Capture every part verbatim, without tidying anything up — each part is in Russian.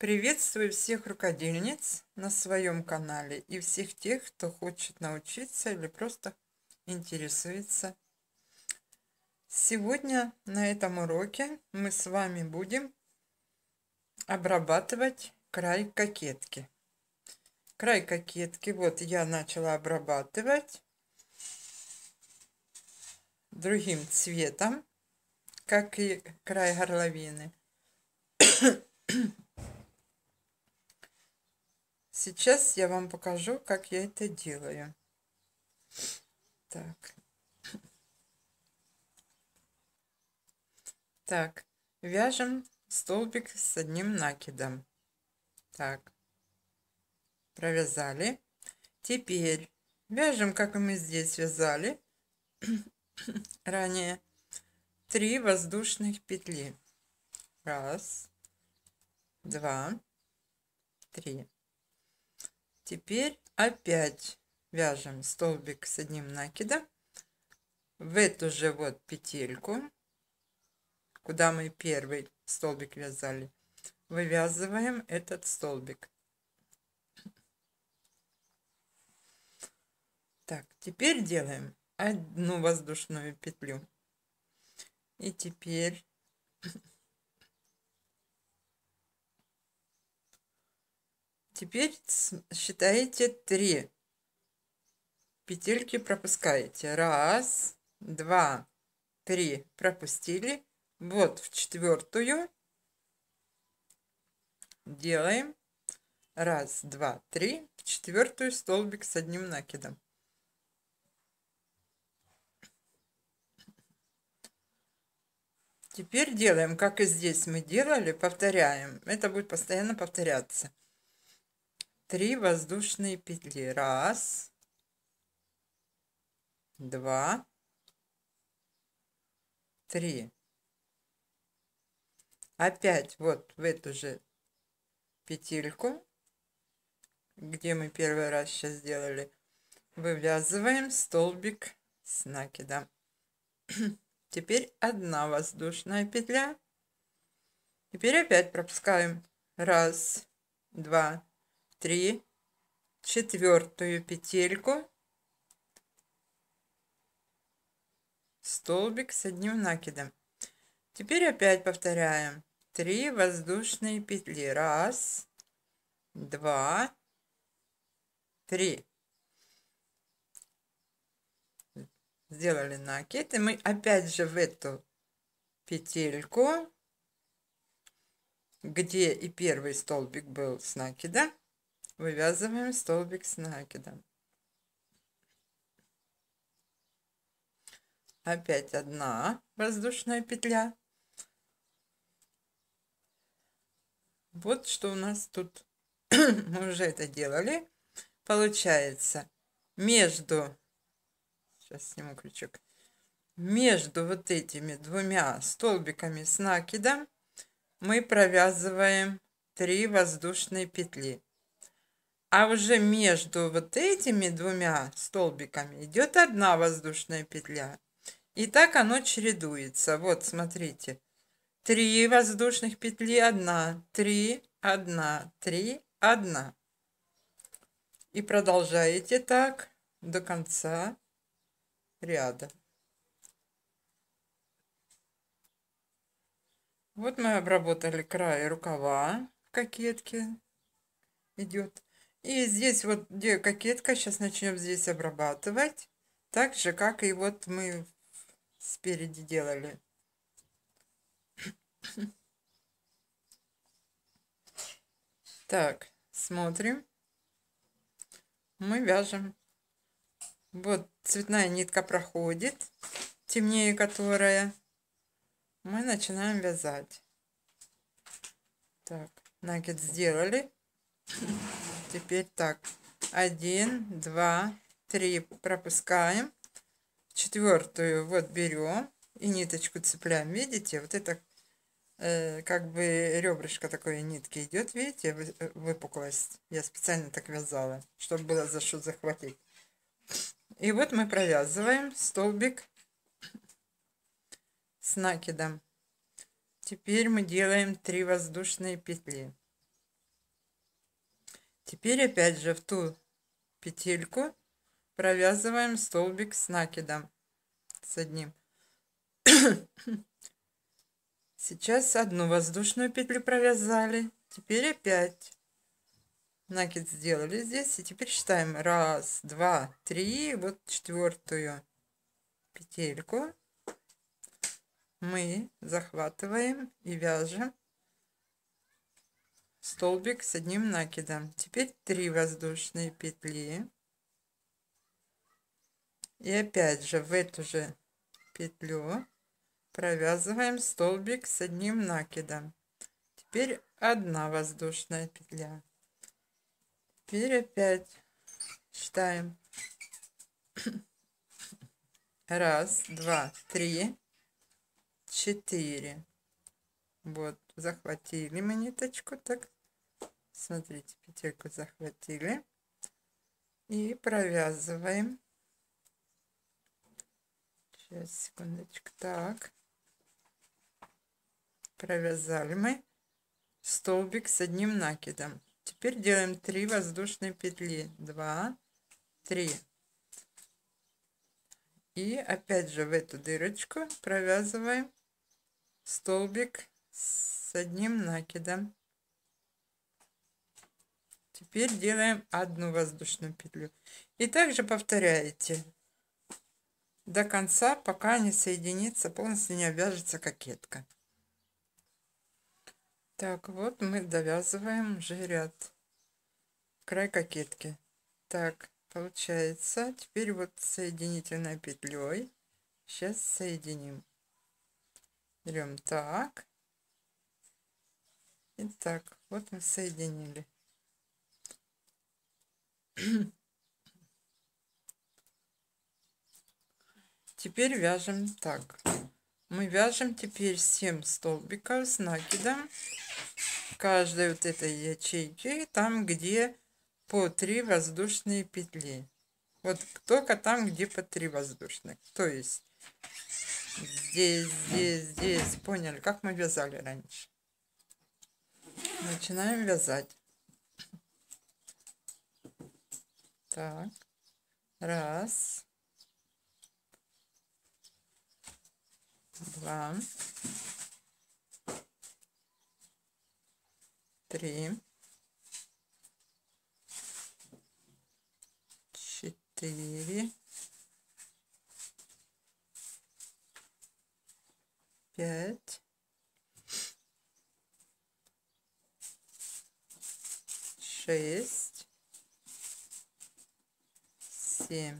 Приветствую всех рукодельниц на своем канале и всех тех, кто хочет научиться или просто интересуется. Сегодня на этом уроке мы с вами будем обрабатывать край кокетки. Край кокетки вот я начала обрабатывать другим цветом, как и край горловины. Сейчас я вам покажу, как я это делаю. Так. Так, вяжем столбик с одним накидом. Так, провязали. Теперь вяжем, как и мы здесь вязали ранее, три воздушных петли. Раз, два, три. Теперь опять вяжем столбик с одним накидом в эту же вот петельку, куда мы первый столбик вязали, вывязываем этот столбик. Так, теперь делаем одну воздушную петлю. И теперь теперь считаете три петельки, пропускаете. Раз, два, три, пропустили. Вот в четвертую делаем раз, два, три, в четвертую столбик с одним накидом. Теперь делаем, как и здесь мы делали, повторяем. Это будет постоянно повторяться. Три воздушные петли. Раз, два, три. Опять вот в эту же петельку, где мы первый раз сейчас сделали, вывязываем столбик с накидом. Теперь одна воздушная петля. Теперь опять пропускаем раз, два, три, четвертую петельку, столбик с одним накидом. Теперь опять повторяем три воздушные петли. Раз, два, три. Сделали накид, и мы опять же в эту петельку, где и первый столбик был с накида, вывязываем столбик с накидом. Опять одна воздушная петля. Вот что у нас тут. Мы уже это делали. Получается, между сейчас сниму крючок. Между вот этими двумя столбиками с накидом мы провязываем три воздушные петли. А уже между вот этими двумя столбиками идет одна воздушная петля. И так оно чередуется. Вот, смотрите. Три воздушных петли, одна, три, одна, три, одна. И продолжаете так до конца ряда. Вот мы обработали край рукава кокетки. Идет. И здесь вот, где кокетка, сейчас начнем здесь обрабатывать. Так же, как и вот мы спереди делали. Так, смотрим. Мы вяжем. Вот цветная нитка проходит, темнее которая. Мы начинаем вязать. Так, накид сделали. Теперь так. Один, два, три. Пропускаем. Четвертую вот берем и ниточку цепляем. Видите, вот это э, как бы ребрышко такой нитки идет. Видите, выпуклость. Я специально так вязала, чтобы было за что захватить. И вот мы провязываем столбик с накидом. Теперь мы делаем три воздушные петли. Теперь опять же в ту петельку провязываем столбик с накидом, с одним. Сейчас одну воздушную петлю провязали, теперь опять накид сделали здесь, и теперь считаем раз, два, три, вот четвертую петельку мы захватываем и вяжем столбик с одним накидом. Теперь три воздушные петли, и опять же в эту же петлю провязываем столбик с одним накидом. Теперь одна воздушная петля. Теперь опять считаем раз, два, три, четыре. Вот, захватили мы ниточку, так, смотрите, петельку захватили и провязываем. Сейчас, секундочку, так, провязали мы столбик с одним накидом. Теперь делаем три воздушные петли, два, три, и опять же в эту дырочку провязываем столбик с одним накидом. Теперь делаем одну воздушную петлю и также повторяете до конца, пока не соединится, полностью не обвяжется кокетка. Так, вот мы довязываем уже ряд, край кокетки. Так, получается, теперь вот соединительной петлей сейчас соединим. Берем так и так, вот мы соединили. Теперь вяжем так. Мы вяжем теперь семь столбиков с накидом каждой вот этой ячейки, там где по три воздушные петли. Вот только там, где по три воздушных. То есть здесь, здесь, здесь. Поняли, как мы вязали раньше? Начинаем вязать. Так, раз, два, три, четыре, пять, шесть, семь.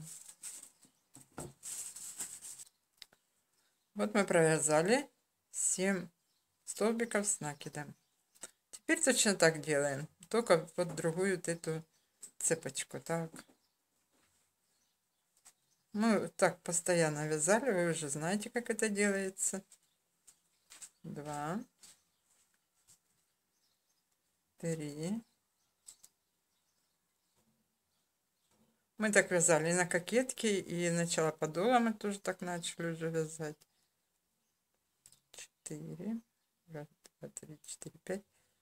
Вот мы провязали семь столбиков с накидом. Теперь точно так делаем, только под другую вот эту цепочку. Так, мы так постоянно вязали, вы уже знаете, как это делается. Два, три. Мы так вязали и на кокетке, и начало подола мы тоже так начали уже вязать. Четыре, раз, два, три, четыре, пять,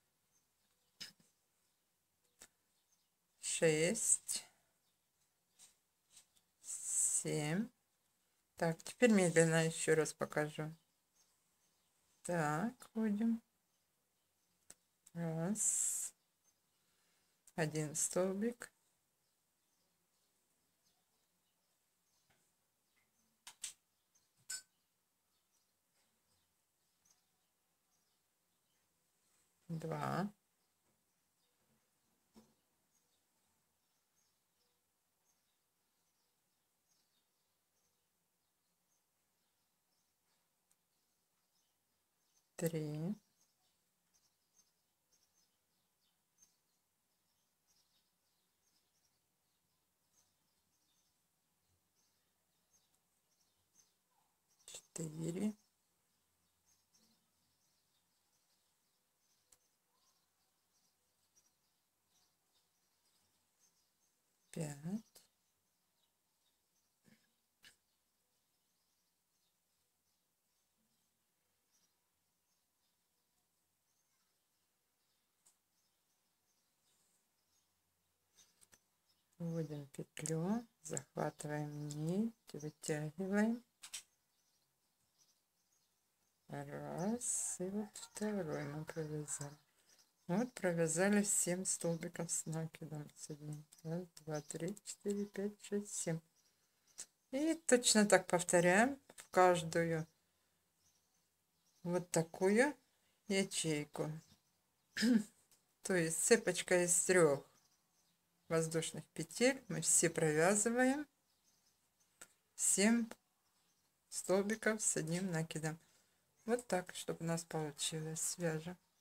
шесть, семь. Так, теперь медленно еще раз покажу. Так, ходим. Раз, один столбик. Два. Три. Четыре. Пять. Вводим петлю, захватываем нить, вытягиваем. Раз, и вот второй мы провязали. Вот провязали семь столбиков с накидом. Раз, два, три, четыре, пять, шесть, семь. И точно так повторяем в каждую вот такую ячейку. То есть цепочка из трех воздушных петель мы все провязываем семь столбиков с одним накидом. Вот так, чтобы у нас получилось. Свяжем.